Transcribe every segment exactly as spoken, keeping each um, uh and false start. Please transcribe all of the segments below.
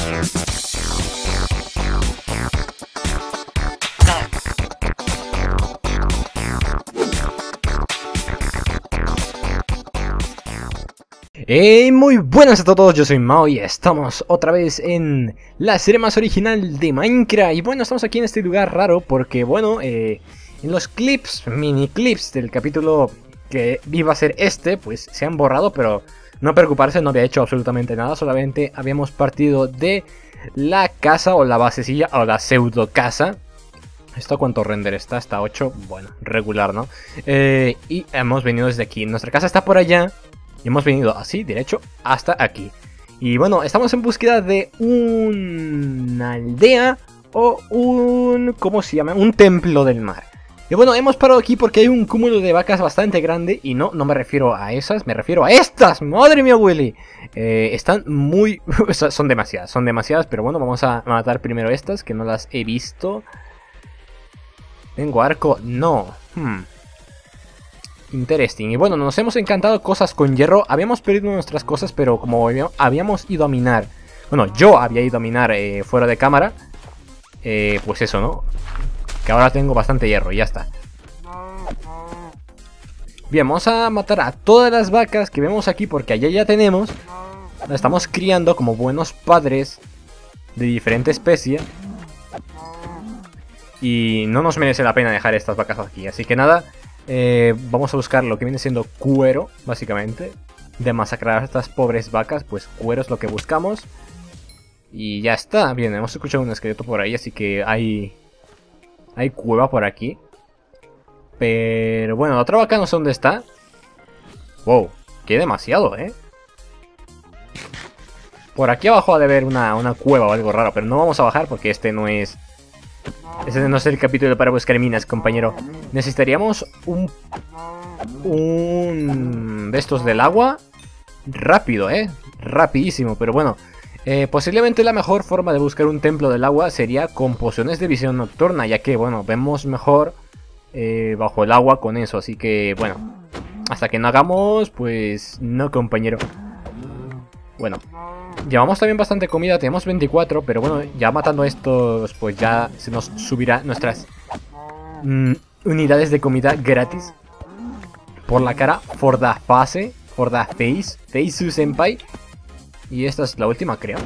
Hey, muy buenas a todos, yo soy Mao y estamos otra vez en la serie más original de Minecraft. Y bueno, estamos aquí en este lugar raro porque, bueno, eh, en los clips, mini clips del capítulo que iba a ser este, pues se han borrado, pero no preocuparse, no había hecho absolutamente nada. Solamente habíamos partido de la casa o la basecilla o la pseudo casa. ¿Esto cuánto render está? Está ocho, bueno, regular, ¿no? Eh, y hemos venido desde aquí, nuestra casa está por allá. Y hemos venido así, derecho, hasta aquí. Y bueno, estamos en búsqueda de una aldea o un... ¿cómo se llama? Un templo del mar. Y bueno, hemos parado aquí porque hay un cúmulo de vacas bastante grande. Y no, no me refiero a esas, me refiero a estas. ¡Madre mía, Willy! Eh, están muy... son demasiadas, son demasiadas. Pero bueno, vamos a matar primero estas, que no las he visto. ¿Tengo arco? No. Hmm... Interesting. Y bueno, nos hemos encantado cosas con hierro. Habíamos perdido nuestras cosas, pero como habíamos ido a minar, bueno, yo había ido a minar eh, fuera de cámara, eh, pues eso, ¿no? Que ahora tengo bastante hierro y ya está. Bien, vamos a matar a todas las vacas que vemos aquí, porque allá ya tenemos. Las estamos criando como buenos padres de diferente especie. Y no nos merece la pena dejar estas vacas aquí, así que nada. Eh, vamos a buscar lo que viene siendo cuero, básicamente. De masacrar a estas pobres vacas, pues cuero es lo que buscamos. Y ya está. Bien, hemos escuchado un esqueleto por ahí, así que hay... Hay cueva por aquí. Pero bueno, la otra vaca no sé dónde está. Wow, que demasiado, ¿eh? Por aquí abajo ha de haber una, una cueva o algo raro, pero no vamos a bajar porque este no es... Ese no es el capítulo para buscar minas, compañero. Necesitaríamos un... Un... de estos del agua. Rápido, ¿eh? Rapidísimo, pero bueno. Eh, posiblemente la mejor forma de buscar un templo del agua sería con pociones de visión nocturna. Ya que, bueno, vemos mejor eh, bajo el agua con eso. Así que, bueno. Hasta que no hagamos, pues... no, compañero. Bueno. Llevamos también bastante comida, tenemos veinticuatro, pero bueno, ya matando a estos, pues ya se nos subirá nuestras mm, unidades de comida gratis por la cara, for the face, for the face, Teisu Senpai. Y esta es la última, creo.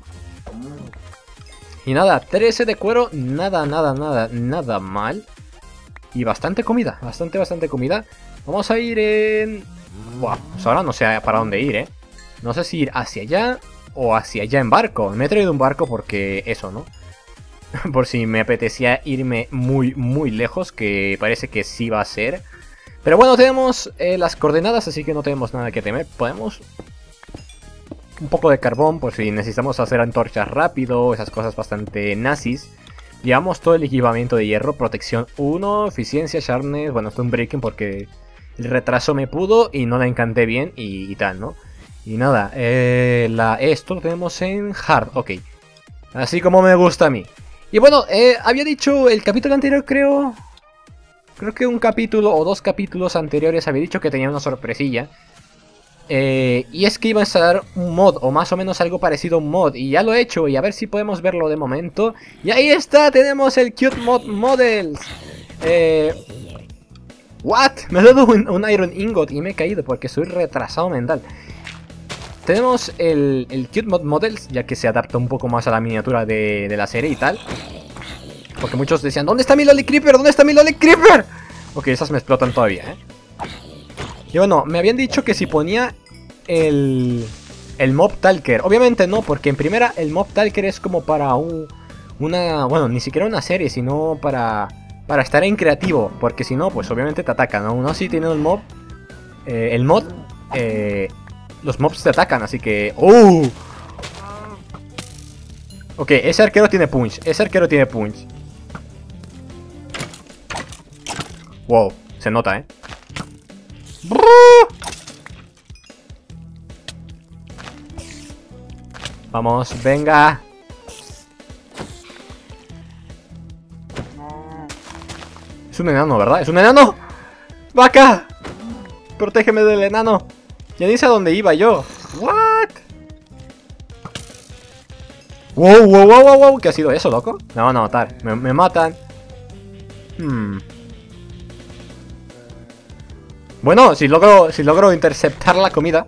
Y nada, trece de cuero, nada, nada, nada, nada mal. Y bastante comida, bastante, bastante comida. Vamos a ir en... Buah, pues ahora no sé para dónde ir, eh. No sé si ir hacia allá o hacia allá en barco. Me he traído un barco porque eso, ¿no? Por si me apetecía irme muy, muy lejos, que parece que sí va a ser. Pero bueno, tenemos eh, las coordenadas, así que no tenemos nada que temer. Podemos... un poco de carbón, por si necesitamos hacer antorchas rápido, esas cosas bastante nazis. Llevamos todo el equipamiento de hierro, protección uno, eficiencia, sharpness, bueno, esto es un breaking porque el retraso me pudo y no la encanté bien y, y tal, ¿no? Y nada, eh, la, esto lo tenemos en hard, ok. Así como me gusta a mí. Y bueno, eh, había dicho el capítulo anterior, creo... Creo que un capítulo o dos capítulos anteriores había dicho que tenía una sorpresilla. Eh, y es que iba a instalar un mod, o más o menos algo parecido a un mod. Y ya lo he hecho, y a ver si podemos verlo de momento. Y ahí está, tenemos el Cute Mod Models. Eh... ¿What? Me ha dado un, un Iron Ingot y me he caído porque soy retrasado mental. Tenemos el, el Cute Mod Models, ya que se adapta un poco más a la miniatura de, de la serie y tal. Porque muchos decían, ¿dónde está mi Lolly Creeper? ¿Dónde está mi Lolly Creeper? Ok, esas me explotan todavía, ¿eh? Y bueno, me habían dicho que si ponía el, el Mob Talker. Obviamente no, porque en primera el Mob Talker es como para un, una... Bueno, ni siquiera una serie, sino para, para estar en creativo. Porque si no, pues obviamente te atacan, ¿no? Uno sí tiene un mob, eh, el mod... Eh, los mobs te atacan, así que... ¡Uh! Ok, ese arquero tiene punch. Ese arquero tiene punch. Wow, se nota, ¿eh? Vamos, venga. Es un enano, ¿verdad? ¡Es un enano! ¡Vaca! ¡Protégeme del enano! Ya ni sé a dónde iba yo. ¿What? Wow, wow, wow, wow, wow. ¿Qué ha sido eso, loco? Me van a matar. Me, me matan. Hmm. Bueno, si logro, si logro interceptar la comida.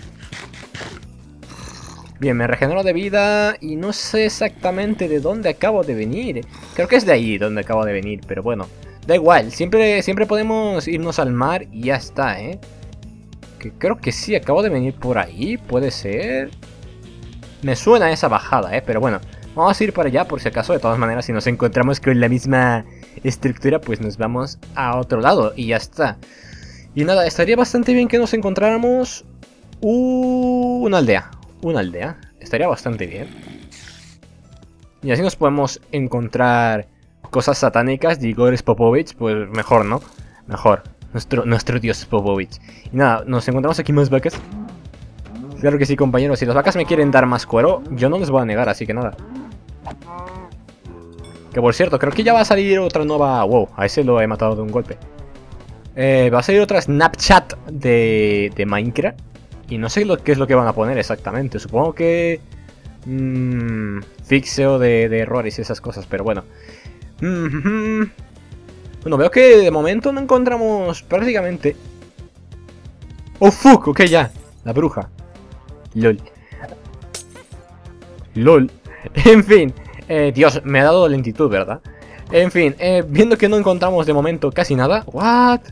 Bien, me regenero de vida y no sé exactamente de dónde acabo de venir. Creo que es de ahí donde acabo de venir, pero bueno. Da igual, siempre, siempre podemos irnos al mar y ya está, ¿eh? Que creo que sí, acabo de venir por ahí, puede ser. Me suena esa bajada, ¿eh? Pero bueno, vamos a ir para allá por si acaso. De todas maneras, si nos encontramos con la misma estructura, pues nos vamos a otro lado y ya está. Y nada, estaría bastante bien que nos encontráramos una aldea. Una aldea, estaría bastante bien. Y así nos podemos encontrar cosas satánicas de Igor Popovich, pues mejor, ¿no? Mejor, nuestro, nuestro dios Popovich. Y nada, nos encontramos aquí más vacas. Claro que sí, compañeros, si las vacas me quieren dar más cuero, yo no les voy a negar, así que nada. Que por cierto, creo que ya va a salir otra nueva... Wow, a ese lo he matado de un golpe. Eh, va a salir otra Snapchat de, de Minecraft. Y no sé lo, qué es lo que van a poner exactamente. Supongo que... Mmm, fixeo de, de errores y esas cosas, pero bueno. Mm -hmm. Bueno, veo que de momento no encontramos prácticamente... Oh, fuck, ok, ya. La bruja. LOL. LOL. En fin. Eh, Dios, me ha dado lentitud, ¿verdad? En fin, eh, viendo que no encontramos de momento casi nada. What?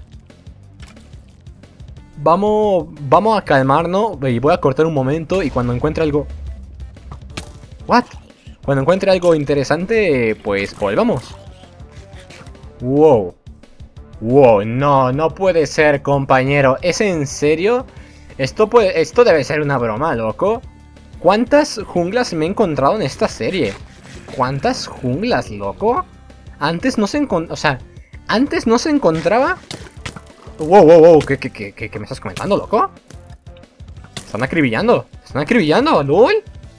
Vamos, vamos a calmarnos y voy a cortar un momento y cuando encuentre algo... What? Cuando encuentre algo interesante, pues volvamos. Wow. Wow, no, no puede ser, compañero. ¿Es en serio? Esto, puede, esto debe ser una broma, loco. ¿Cuántas junglas me he encontrado en esta serie? ¿Cuántas junglas, loco? Antes no se encontraba... O sea, antes no se encontraba... Wow, wow, wow, ¿Qué, qué, qué, qué me estás comentando, loco? Están acribillando, están acribillando, lol.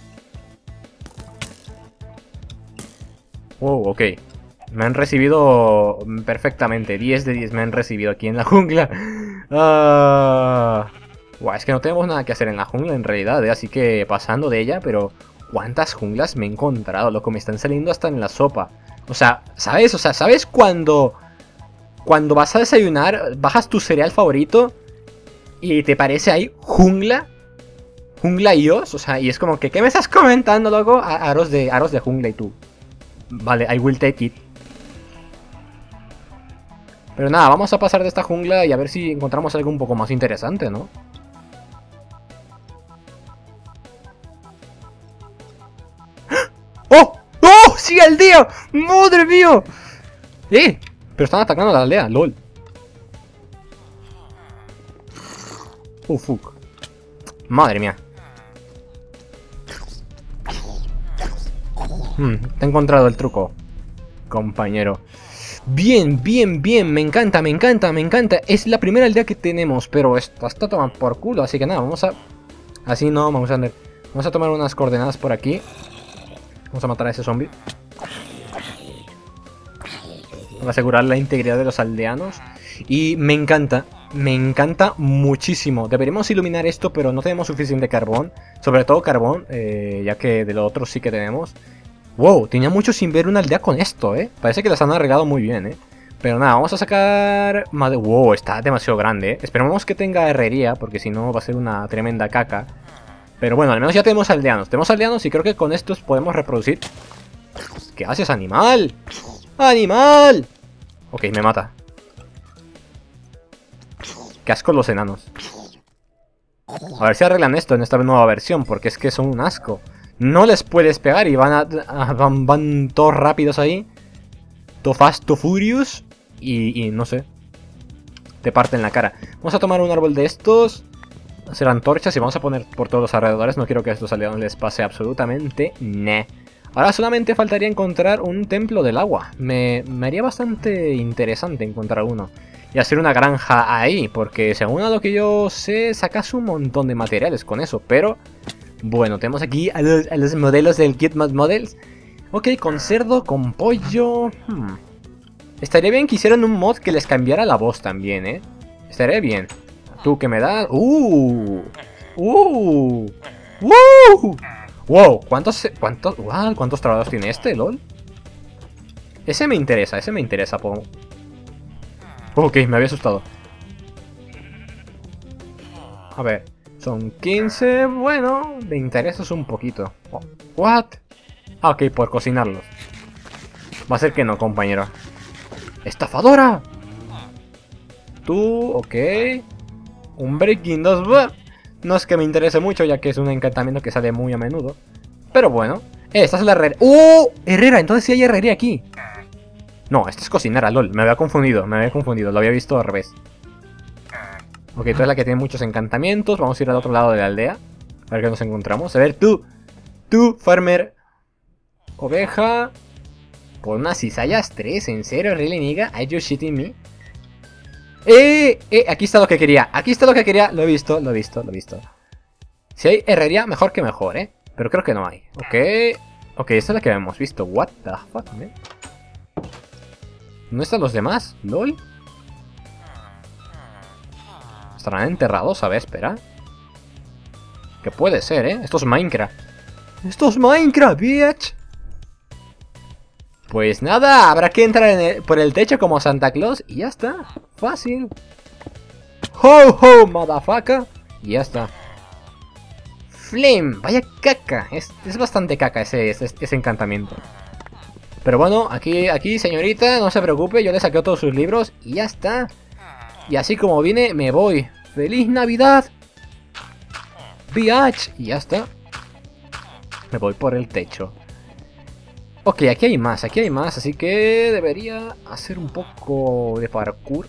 Wow, ok. Me han recibido perfectamente, diez de diez me han recibido aquí en la jungla. Uh... Wow, es que no tenemos nada que hacer en la jungla en realidad, ¿eh? Así que pasando de ella, pero... ¿Cuántas junglas me he encontrado, loco? Me están saliendo hasta en la sopa. O sea, ¿sabes? O sea, ¿sabes cuando... Cuando vas a desayunar, bajas tu cereal favorito y te parece ahí jungla? Jungla y os, o sea, y es como que, ¿qué me estás comentando, loco? Aros de, aros de jungla y tú. Vale, I will take it. Pero nada, vamos a pasar de esta jungla y a ver si encontramos algo un poco más interesante, ¿no? ¡Oh! ¡Oh! ¡Sigue el día! ¡Madre mía! ¡Eh! Pero están atacando a la aldea, lol. Oh, fuck. Madre mía. Hmm, te he encontrado el truco, compañero. Bien, bien, bien. Me encanta, me encanta, me encanta. Es la primera aldea que tenemos, pero esta está tomando por culo. Así que nada, vamos a... Así no, vamos a andar. Vamos a tomar unas coordenadas por aquí. Vamos a matar a ese zombie. Para asegurar la integridad de los aldeanos. Y me encanta, me encanta muchísimo. Deberíamos iluminar esto, pero no tenemos suficiente carbón. Sobre todo carbón, eh, ya que de lo otro sí que tenemos. Wow, tenía mucho sin ver una aldea con esto, eh. Parece que las han arreglado muy bien, eh. Pero nada, vamos a sacar... Wow, está demasiado grande, eh. Esperemos que tenga herrería, porque si no va a ser una tremenda caca. Pero bueno, al menos ya tenemos aldeanos. Tenemos aldeanos y creo que con estos podemos reproducir. ¿Qué haces, animal? ¡Animal! Ok, me mata. Qué asco los enanos. A ver si arreglan esto en esta nueva versión, porque es que son un asco. No les puedes pegar y van, a, a, van, van todos rápidos ahí. To fast, to furious. Y, y no sé. Te parten la cara. Vamos a tomar un árbol de estos. Hacer antorchas y vamos a poner por todos los alrededores. No quiero que a estos aldeanos les pase absolutamente nada. Ahora solamente faltaría encontrar un templo del agua. Me, me haría bastante interesante encontrar uno. Y hacer una granja ahí. Porque según a lo que yo sé, sacas un montón de materiales con eso. Pero bueno, tenemos aquí a los, a los modelos del Kit Mod Models. Ok, con cerdo, con pollo. Hmm. Estaría bien que hicieran un mod que les cambiara la voz también, ¿eh? Estaría bien. ¿Tú qué me das? ¡Uh! ¡Uh! ¡Uh! Wow, ¿cuántos, cuántos, wow, ¿cuántos trabajos tiene este, lol? Ese me interesa, ese me interesa, po. Ok, me había asustado. A ver, son quince, bueno, me interesa un poquito. Oh, what? Ah, ok, por cocinarlos. Va a ser que no, compañero. ¡Estafadora! Tú, ok. Un Breaking dos, bah. No es que me interese mucho, ya que es un encantamiento que sale muy a menudo. Pero bueno. Eh, esta es la herrera. ¡Oh! Herrera, entonces sí hay herrería aquí. No, esta es cocinera, lol. Me había confundido, me había confundido. Lo había visto al revés. Ok, tú es la que tiene muchos encantamientos. Vamos a ir al otro lado de la aldea. A ver qué nos encontramos. A ver, tú. Tú, farmer. Oveja. Por unas cizallas tres. ¿En serio, really, nigga? Are you shitting me? ¡Eh! ¡Eh! Aquí está lo que quería. Aquí está lo que quería. Lo he visto, lo he visto, lo he visto. Si hay herrería, mejor que mejor, ¿eh? Pero creo que no hay. Ok. Ok, esta es la que hemos visto. What the fuck, man? ¿Dónde están los demás? ¿Lol? ¿Estarán enterrados? A ver, espera. Que puede ser, ¿eh? Esto es Minecraft. ¡Esto es Minecraft, bitch! Pues nada, habrá que entrar en el, por el techo como Santa Claus y ya está. Fácil. ¡Ho, ho, motherfucker! Y ya está. Flame, vaya caca. Es, es bastante caca ese, ese, ese encantamiento. Pero bueno, aquí, aquí, señorita, no se preocupe. Yo le saqué todos sus libros y ya está. Y así como vine, me voy. ¡Feliz Navidad! Bitch. Y ya está. Me voy por el techo. Ok, aquí hay más, aquí hay más, así que debería hacer un poco de parkour.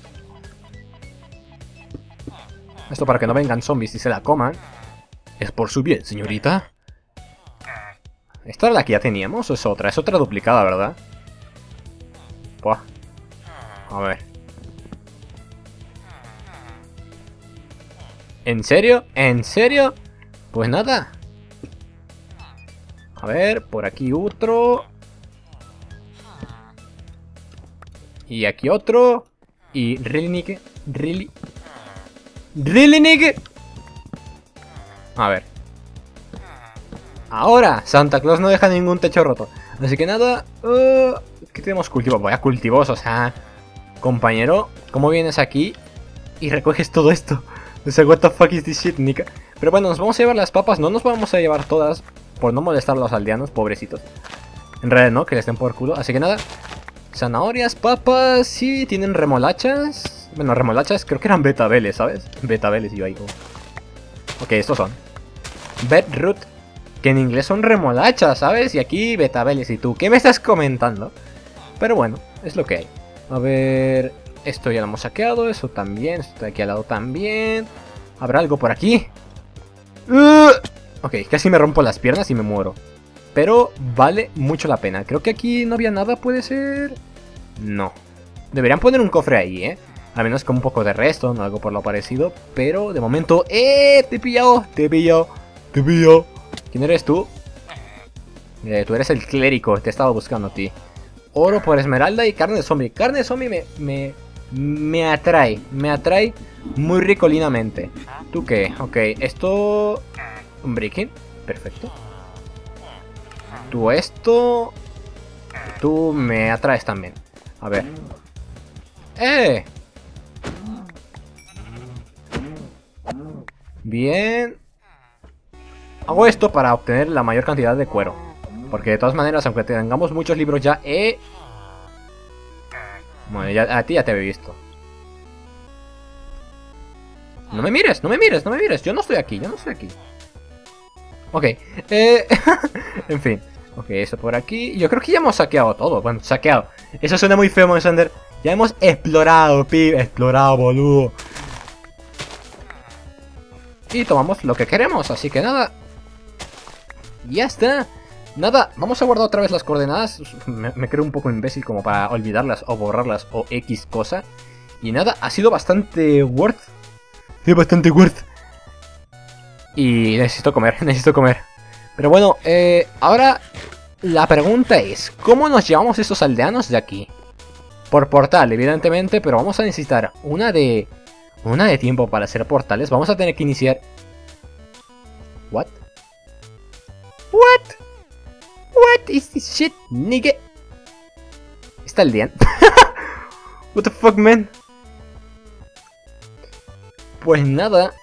Esto para que no vengan zombies y se la coman. Es por su bien, señorita. ¿Esta es la que ya teníamos o es otra? Es otra duplicada, ¿verdad? Buah. A ver. ¿En serio? ¿En serio? Pues nada. A ver, por aquí otro. Y aquí otro. Y really nigga. Really. Really nigga. A ver. Ahora, Santa Claus no deja ningún techo roto. Así que nada. Uh, ¿Qué tenemos? Cultivos. Vaya cultivos, o sea. Compañero, ¿cómo vienes aquí y recoges todo esto? O sea, what the fuck is this shit, nica? Pero bueno, nos vamos a llevar las papas. No nos vamos a llevar todas por no molestar a los aldeanos, pobrecitos. En realidad no, que les den por culo. Así que nada. Zanahorias, papas, sí, tienen remolachas. Bueno, remolachas creo que eran betabeles, ¿sabes? Betabeles, yo ahí como... Ok, estos son bedroot, que en inglés son remolachas, ¿sabes? Y aquí betabeles. ¿Y tú qué me estás comentando? Pero bueno, es lo que hay. A ver... Esto ya lo hemos saqueado, eso también, esto de aquí al lado también. ¿Habrá algo por aquí? Uh, ok, casi me rompo las piernas y me muero. Pero vale mucho la pena. Creo que aquí no había nada, ¿puede ser? No. Deberían poner un cofre ahí, ¿eh? A menos que un poco de resto, no algo por lo parecido. Pero de momento... ¡Eh! Te he pillado, te he pillado, te he pillado. ¿Quién eres tú? Eh, tú eres el clérigo, te he estado buscando a ti. Oro por esmeralda y carne de zombie. Carne de zombie me... me... Me atrae, me atrae muy ricolinamente. ¿Tú qué? Ok, esto... Un breaking, perfecto. Tú esto... Tú me atraes también. A ver. ¡Eh! Bien. Hago esto para obtener la mayor cantidad de cuero. Porque de todas maneras, aunque tengamos muchos libros ya... ¡Eh! Bueno, ya, a ti ya te había visto. No me mires, no me mires, no me mires. Yo no estoy aquí, yo no estoy aquí. Ok, eh... en fin. Ok, eso por aquí. Yo creo que ya hemos saqueado todo. Bueno, saqueado. Eso suena muy feo, Monsander. Ya hemos explorado, pib. Explorado, boludo. Y tomamos lo que queremos, así que nada. Ya está. Nada, vamos a guardar otra vez las coordenadas. Me, me creo un poco imbécil como para olvidarlas o borrarlas o X cosa. Y nada, ha sido bastante worth. Sí, bastante worth. Y necesito comer, necesito comer. Pero bueno, eh, ahora la pregunta es, ¿cómo nos llevamos estos aldeanos de aquí? Por portal, evidentemente, pero vamos a necesitar una de... Una de tiempo para hacer portales. Vamos a tener que iniciar... ¿What? Uh, What? What is this shit, nigga? ¿Está el día? What the fuck, man? Pues nada.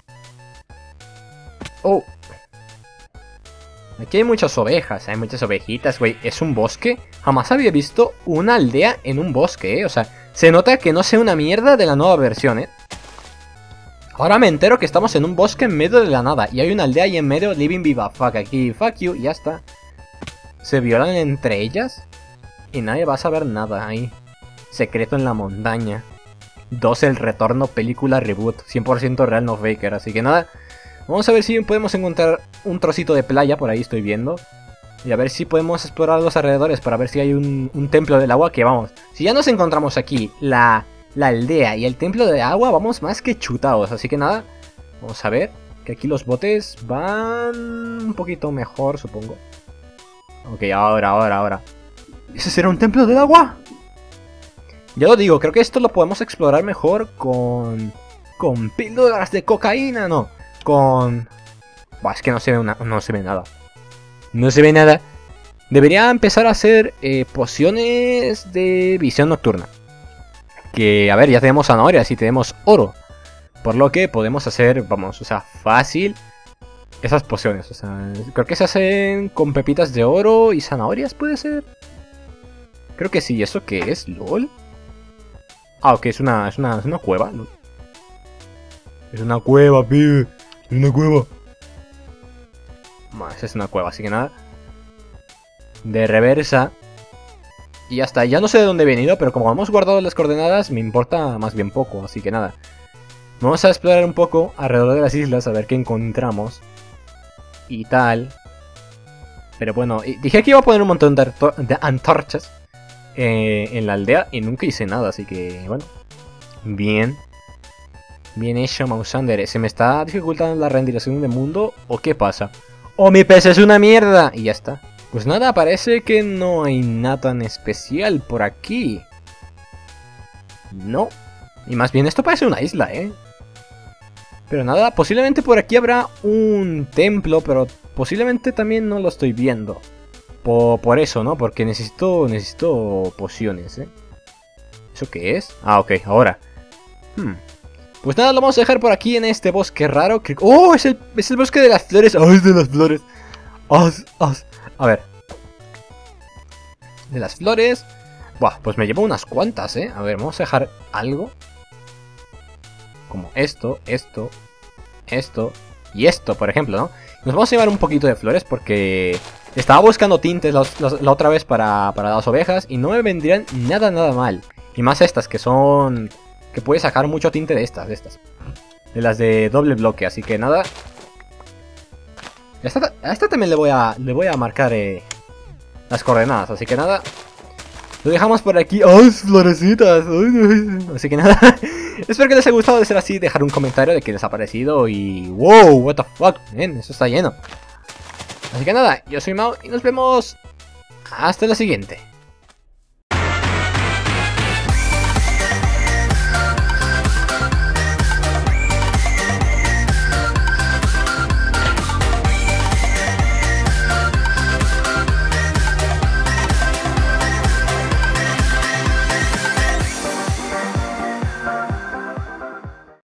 Oh. Aquí hay muchas ovejas, hay muchas ovejitas, güey. ¿Es un bosque? Jamás había visto una aldea en un bosque, eh. O sea, se nota que no sé una mierda de la nueva versión, eh. Ahora me entero que estamos en un bosque en medio de la nada. Y hay una aldea ahí en medio, living viva. Fuck aquí, fuck you, y ya está. Se violan entre ellas. Y nadie va a saber nada ahí. Secreto en la montaña. dos El retorno, película reboot. cien por ciento real, no faker. Así que nada. Vamos a ver si podemos encontrar un trocito de playa, por ahí estoy viendo. Y a ver si podemos explorar los alrededores para ver si hay un, un templo del agua. Que vamos, si ya nos encontramos aquí la, la aldea y el templo del agua, vamos más que chutados. Así que nada, vamos a ver que aquí los botes van un poquito mejor, supongo. Ok, ahora, ahora, ahora. ¿Ese será un templo del agua? Ya lo digo, creo que esto lo podemos explorar mejor con... Con píldoras de cocaína, no. Con... Buah, es que no se ve una... no se ve nada. No se ve nada. Debería empezar a hacer eh, pociones de visión nocturna. Que, a ver, ya tenemos zanahorias y tenemos oro. Por lo que podemos hacer, vamos, o sea, fácil esas pociones. O sea, creo que se hacen con pepitas de oro y zanahorias, ¿puede ser? Creo que sí. ¿Eso qué es? ¿LOL? Ah, ok, es una, es una, es una cueva. Es una cueva, pibe. Es una cueva. Más, es una cueva, así que nada. De reversa. Y ya está. Ya no sé de dónde he venido, pero como hemos guardado las coordenadas, me importa más bien poco, así que nada. Vamos a explorar un poco alrededor de las islas, a ver qué encontramos. Y tal. Pero bueno, dije que iba a poner un montón de, de antorchas eh, en la aldea y nunca hice nada, así que bueno. Bien. Bien hecho, Mausander. ¿Se me está dificultando la rendición de mundo o qué pasa? ¡Oh, mi P C es una mierda! Y ya está. Pues nada, parece que no hay nada tan especial por aquí. No. Y más bien esto parece una isla, ¿eh? Pero nada, posiblemente por aquí habrá un templo, pero posiblemente también no lo estoy viendo. Por, por eso, ¿no? Porque necesito, necesito pociones, ¿eh? ¿Eso qué es? Ah, ok, ahora. Hmm. Pues nada, lo vamos a dejar por aquí en este bosque raro. Que... ¡Oh! Es el, es el bosque de las flores. ¡Oh, es de las flores! ¡Oh, oh! A ver. De las flores. Buah, pues me llevo unas cuantas, ¿eh? A ver, vamos a dejar algo. Como esto, esto, esto y esto, por ejemplo, ¿no? Nos vamos a llevar un poquito de flores porque estaba buscando tintes la, la, la otra vez para, para las ovejas y no me vendrían nada, nada mal. Y más estas que son... que puedes sacar mucho tinte de estas, de estas. De las de doble bloque, así que nada. A esta, a esta también le voy a, le voy a marcar eh, las coordenadas, así que nada. Lo dejamos por aquí. ¡Ay, florecitas! Así que nada. Espero que les haya gustado. De ser así, dejar un comentario de que les ha parecido. Y wow, what the fuck, man, eso está lleno. Así que nada, yo soy Mau y nos vemos hasta la siguiente.